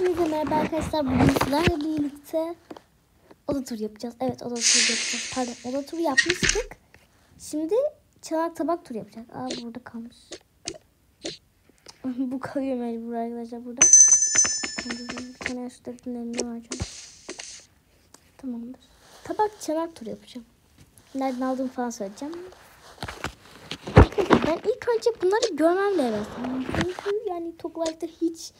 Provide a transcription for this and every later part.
Hepinize merhaba arkadaşlar. Bugün sizlerle birlikte oda turu yapacağız. Evet, oda turu yapacağız. Pardon, oda turu yapmıştık. Şimdi çanak tabak turu yapacağız. Burada kalmış. Bu kalıyor mecbur arkadaşlar burada. Bir tane şu defterin elinde var canım. Tamamdır. Tabak çanak turu yapacağım. Nereden aldığımı falan söyleyeceğim. Ben ilk önce bunları görmem lazım. Çünkü yani Toklar'da hiç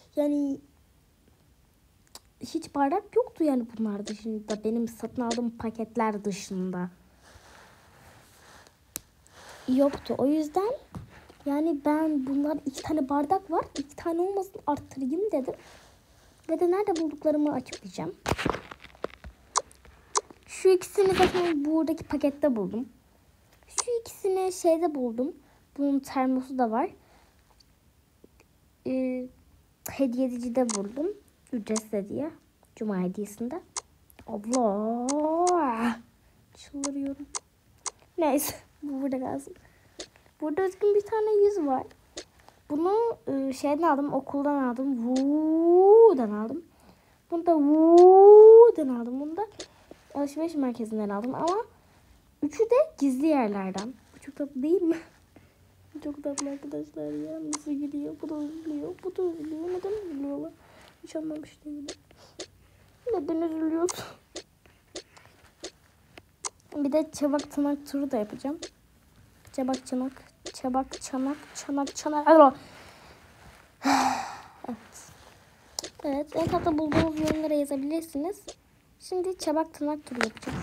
bardak yoktu yani bunlar dışında. Benim satın aldığım paketler dışında. Yoktu. O yüzden yani ben bunlar 2 tane bardak var. 2 tane olmasın arttırayım dedim. Ve de nerede bulduklarımı açıklayacağım. Şu ikisini zaten buradaki pakette buldum. Şu ikisini şeyde buldum. Bunun termosu da var. Hediyecide buldum. Ücretsiz hediye. Cuma hediyesinde. Allah! Çıldırıyorum. Neyse. Bu burada kalsın. Burada özgün bir tane yüz var. Bunu şeyden aldım. Okuldan aldım. Vuuuu'dan aldım. Bunu da Vuuuu'dan aldım. Bunu da alışveriş merkezinden aldım. Ama üçü de gizli yerlerden. Bu çok tatlı değil mi? Çok tatlı arkadaşlar ya. Nasıl gülüyor? Bu da üzülüyor. Bu da üzülüyor. Neden üzülüyorlar? Hiç anlamış değilim. Neden üzülüyorsun? Bir de çabak çanak turu da yapacağım. Çabak çanak. Evet. En tatlı bulduğunuz yorumlara yazabilirsiniz. Şimdi çabak tırnak turu yapacağız.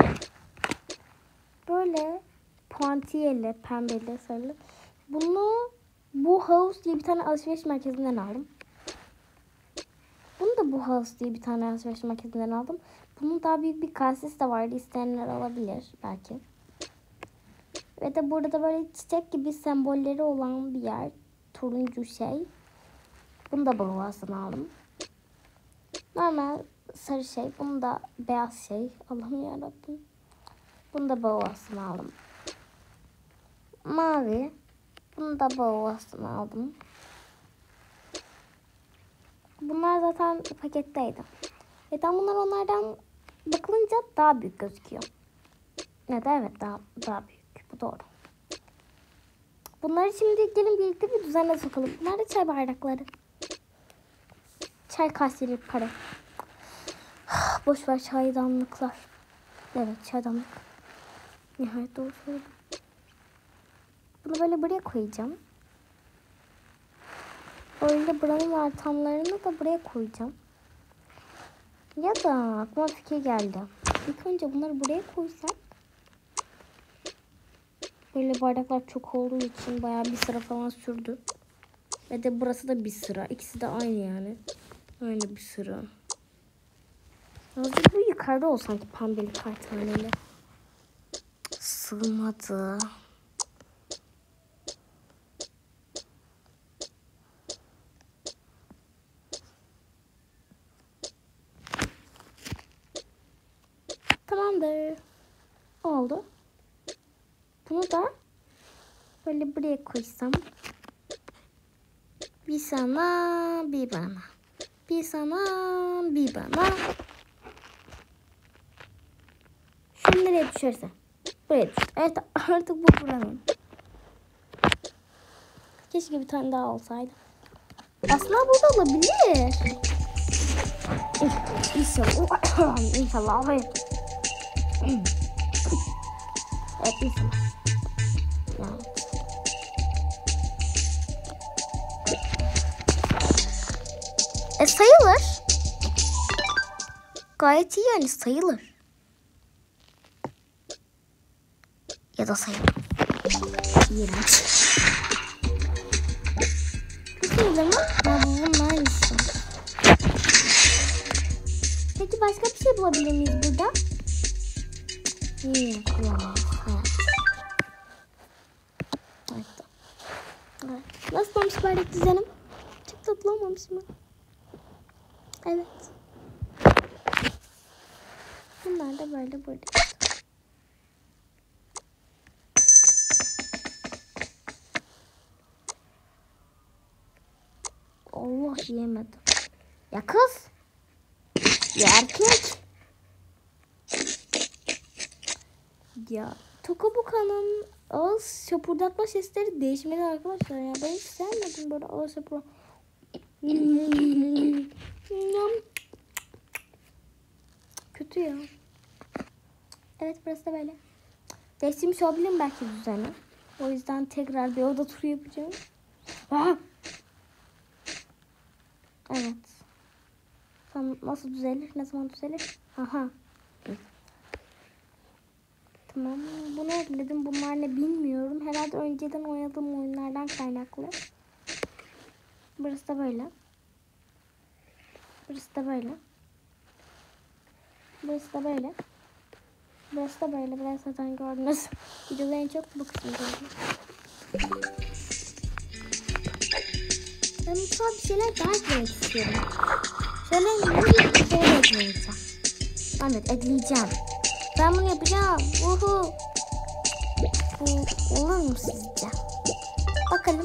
Böyle puantiyeli, pembeli, sarılı. Bunu bu House diye bir tane alışveriş merkezinden aldım. Bunu da bu House diye bir tane alışveriş merkezinden aldım. Bunun daha büyük bir kasesi de vardı. İsteyenler alabilir belki. Ve de burada da böyle çiçek gibi sembolleri olan bir yer. Turuncu şey. Bunu da Bavula'sından aldım. Normal sarı şey. Bunu da beyaz şey. Allah'ım yarabbim. Bunu da Bavula'sından aldım. Mavi. Bunu da Bavula'sından aldım. Bunlar zaten paketteydi. Zaten bunlar onlardan bakılınca daha büyük gözüküyor. Evet daha büyük. Bu doğru. Bunları şimdi gelin birlikte bir düzenle sokalım. Bunlar da çay bardakları. Çay kaseleri para. Boş ver çaydanlıklar. Evet çaydanlık. Nihayet doğru söyledim. Bunu böyle buraya koyacağım. Böyle buranın artamlarını da buraya koyacağım. Ya da aklıma fikir geldi. İlk önce bunları buraya koysak. Böyle bardaklar çok olduğu için bayağı bir sıra falan sürdü. Ve de burası da bir sıra. İkisi de aynı yani. Aynı bir sıra. Azıcık bu yukarıda olsa sanki pembeli kartaneli. Sığmadı. Tamamdır. Oldu. Bunu da böyle buraya koysam. Bir sana, bir bana. Bir sana, bir bana. Şu nereye düşerse. Buraya düştü. Evet artık bu buranın. Keşke bir tane daha olsaydı. Aslında burada olabilir. İnşallah. İnşallah. Hayır. Evet inşallah. Sayılır. Gayet iyi yani sayılır. Ya da sayılır. İğrenç. Peki o zaman bunun aynısı. Peki başka bir şey bulabilir miyiz burada? Evet. Nasıl olmuş bardak düzenim? Çok tatlı olmamış mı? Evet. Bunlar da böyle burada. Allah yemedim. Ya kız. Ya erkek. Ya Tokabuka'nın ağız şapurdatma sesleri değişmeli arkadaşlar ya. Ben hiç sevmedim böyle ağız şapurdatma. Kötü ya. Evet burası da böyle. Değiştirmiş olabilirim belki düzeni. O yüzden tekrar bir oda turu yapacağım. Evet. Tam nasıl düzelir? Ne zaman düzelir? Aha. Tamam. Bunu ekledim. Bunlar ne bilmiyorum. Herhalde önceden oynadığım oyunlardan kaynaklı. Burası da böyle. Burası da böyle. Burası da böyle. Burası da böyle. Burası zaten gördünüz. Videoda en çok bu kısmı gördüm. Ben mutfağa bir şeyler daha eklemek istiyorum. Şöyle bir şey ekleyeceğim. Evet ekleyeceğim. Ben bunu yapacağım. Uhu. Bu olur mu sizce? Bakalım.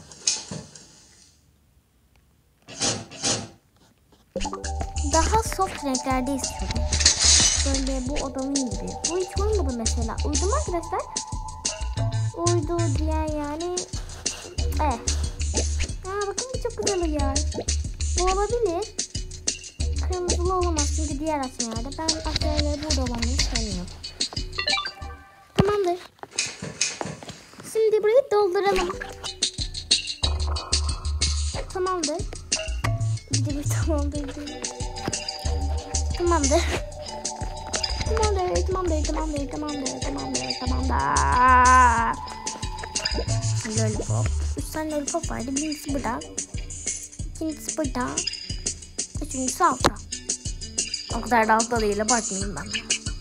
Daha soft renklerde istiyorum. Böyle bu odamın gibi. Bu hiç olmadı mesela. Uydu mu arkadaşlar? Uydu diyen yani. Bakın bu çok güzel uyar. Bu olabilir. Kırmızılı olamaz çünkü diğer aşağıda. Ben aşağıya burada olanları sevmiyorum. Tamamdır. Şimdi burayı dolduralım. Tamamdır. Bir de bir tamamdır. Tamamdır. Tamamdır. Lollipop. 3 tane lollipop vardı. Birincisi burada. İkincisi burada. Üçüncüsü altta. O kadar da altta değil. Abartmayayım ben.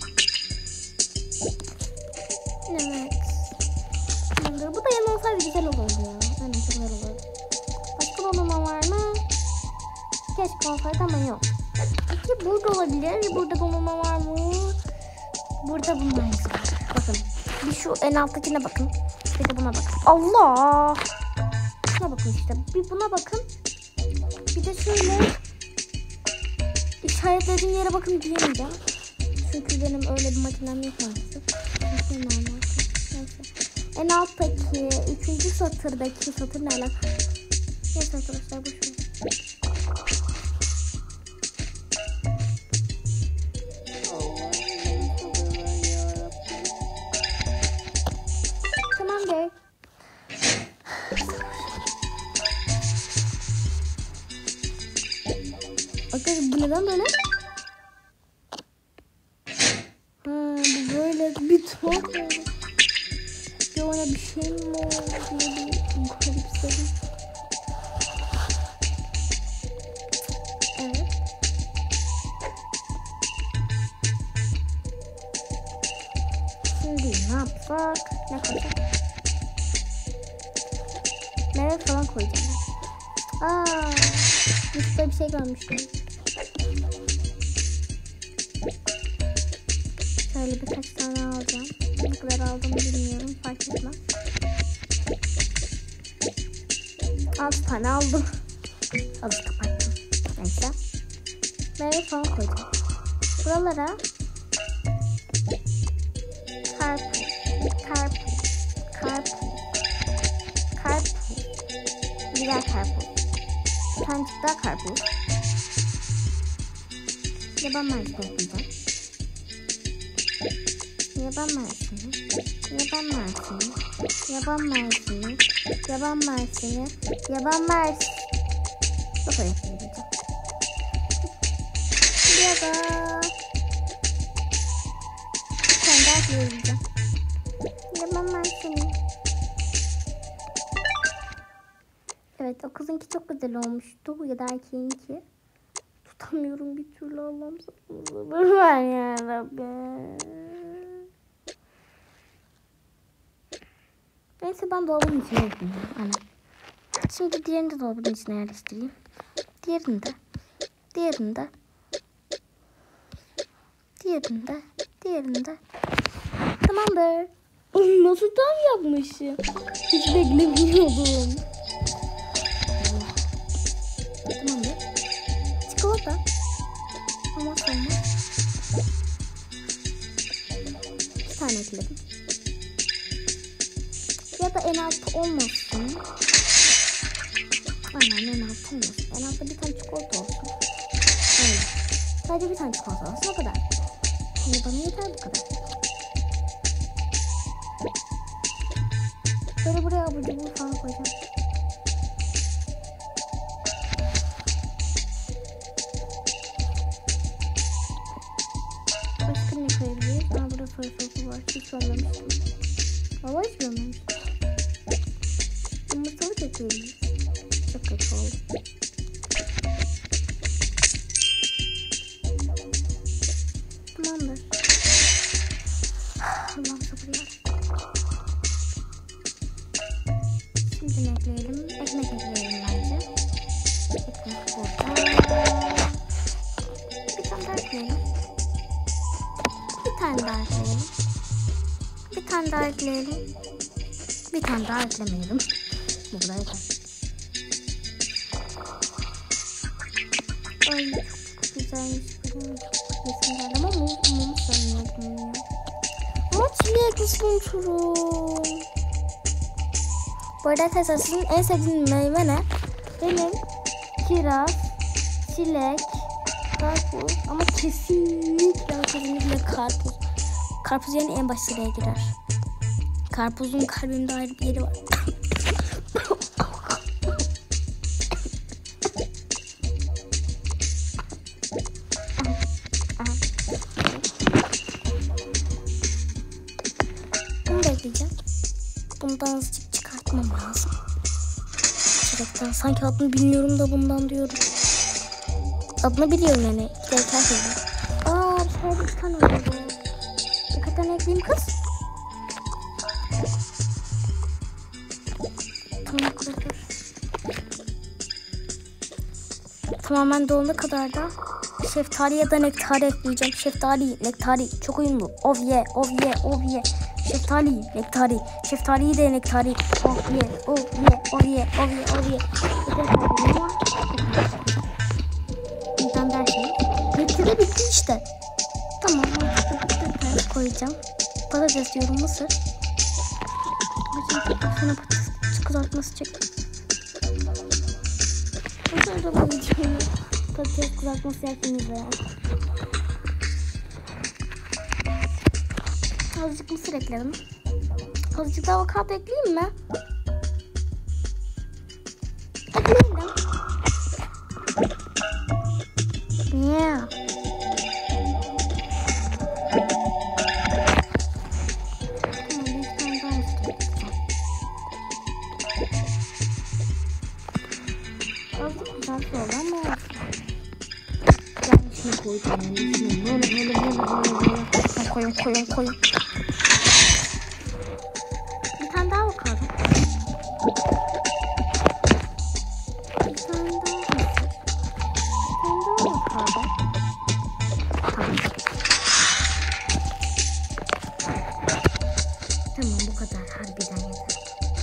Evet. Tamamdır. Bu da yan olsaydı güzel olurdu ya. Aynen çok güzel olurdu. Başka dondurma var mı? Keşke olsaydı ama yok. Peki burada olabilir. Burada dondurma var mı? Burada bunlar var. Bakın. Bir şu en alttakine bakın. Bir de buna bakın. Allah! Buna bakın işte. Bir buna bakın. Bir de şöyle işaretlediğim yere bakın diyemeyeceğim. Çünkü benim öyle bir makinem yok maalesef. Neyse. En alttaki 3. satırdaki satır ne alaka? Neyse arkadaşlar boşver. Tamamdır. Arkadaşlar bu neden böyle? Bu böyle bir tuhaf oldu. Ya ona bir şey mi oldu diye bir garipsedim. Evet. Şimdi ne yapsak? Ne koyacağım? Meyve falan koyacağım. Burada bir şey görmüştüm. Şöyle birkaç tane alacağım. Ne kadar aldığımı bilmiyorum. Fark etmez. 6 tane aldım. Alıp kapattım. Neyse. Meyve falan koyacağım. Buralara karpuz. Birer karpuz. Bir tanecik daha karpuz. Yaban mersini koyacağım. Yaban mersini. Böyle yapacağım. Sen daha söyleyeceğim. Yaban mersini. Evet o kızınki çok güzel olmuştu. Ya da erkeğinki. Tutamıyorum bir türlü Allah'ım sabır ver ya Rabbi. Neyse ben dolabın içine yapayım. Aynen. Şimdi diğerini de dolabın içine yerleştireyim. Diğerini de. Tamamdır. Nasıl tam yapmışım? Hiç beklemiyordum. Tamamdır. olmasın. Aynen en altta olmasın. En altta bir tane çikolata olsun. Öyle. Sadece bir tane çikolata olsun o kadar. Şimdi bana yeter bu kadar. Böyle buraya abur cubur falan koyacağım. Başka ne koyabiliriz? Burada soya sosu var. Hiç görmemiştim. Valla hiç görmemiştim. Yumurtalı da koyabiliriz. Çok kötü oldu. Tamamdır. Allah'ım sabır ya. Şimdi ne ekleyelim? Ekmek ekleyelim bence. Ekmek burada. Bir tane daha ekleyelim. Bir tane daha ekleyelim. Bir tane daha ekleyelim. Bir tane daha eklemeyelim. Bu kadar yeter. Ay çok güzelmiş. Resim geldi ama mumu sanıyordum ya. Ama çilek unuturum. Bu arada arkadaşlar sizin en sevdiğiniz meyve ne? Benim kiraz, çilek, karpuz ama kesinlikle karpuz. Karpuz yani en baş sıraya girer. Karpuzun kalbimde ayrı bir yeri var. Bunu da ekleyeceğim. Bundan azıcık çıkartmam lazım. Çilekten. Sanki adını bilmiyorum da bundan diyorum. Adını biliyorum yani. Çilekten söylüyorum. Bir tane oldu. Birkaç tane ekleyeyim kız. Tamam arkadaşlar. Tamamen dolana kadar da şeftali ya da nektar ekleyeceğim. Şeftali, nektari çok uyumlu. Of ye, of ye, of ye. Şeftali, nektari. Şeftali de nektari. Of ye, of ye, of ye, of ye, of ye. İnsan der şey. Bitti de bitti işte. Tamam, artık koyacağım. Patates diyorum, mısır. Sana patates kızartması çek. Mısır da koyacağım. Patates kızartması yapayım ya. Azıcık mısır ekledim. Azıcık da avokado ekleyeyim mi? Ekleyelim. Yeah. Azıcık güzel oldu ama ben içine koyacağım. Böyle. Koyun. Bir tane daha avokado. Bir tane daha mısır. Bir tane daha avokado. Tamam bu kadar harbiden yeter.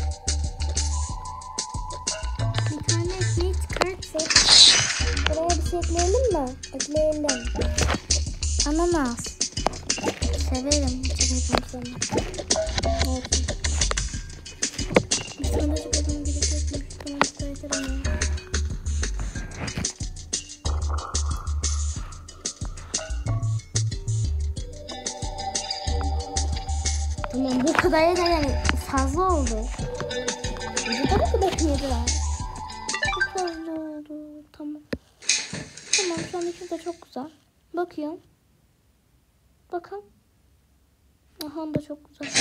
Bir tane ekmeği çıkarttık. Buraya bir şey ekleyelim mi? Ekleyelim. Ananas. Severim. Çok seni. Olsun. Bir tane çok adamı gerekecekmiş. Tamam çıkartırım ya. Tamam bu kadar yeter yani fazla oldu. Bu da bu kadar yediler. Çok fazla oldu. Tamam. Tamam şu an ikisi de çok güzel. Bakıyorum. Bakın. Aha da çok güzel.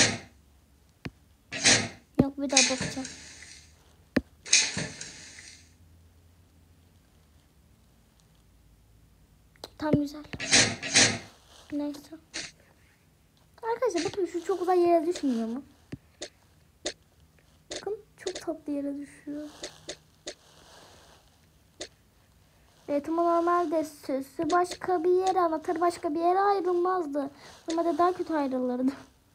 Yok bir daha bakacağım. Tam güzel. Neyse. Arkadaşlar bakın şu çok güzel yere düşmüyor mu? Bakın çok tatlı yere düşüyor. Evet ama normalde süsü başka bir yere, anahtarı başka bir yere ayrılmazdı. Normalde daha kötü ayrılırdı.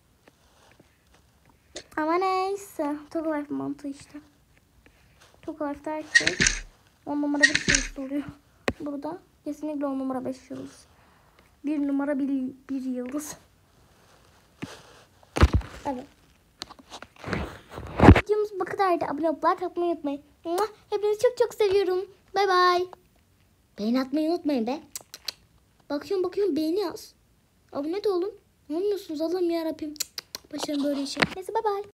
Ama neyse. Togo Life mantığı işte. Togo Life derken 10 numara 5 yıldız oluyor. Burada kesinlikle 10 numara 5 yıldız. 1 numara 1 yıldız. Evet. Videomuz bu kadardı. Abone olup like atmayı unutmayın. Hepinizi çok çok seviyorum. Bay bay. Beğeni atmayı unutmayın be. Bakıyorum beğeni yaz. Abone de olun. Olmuyorsunuz Allah'ım yarabbim. Başarım böyle işe. Neyse bay bay.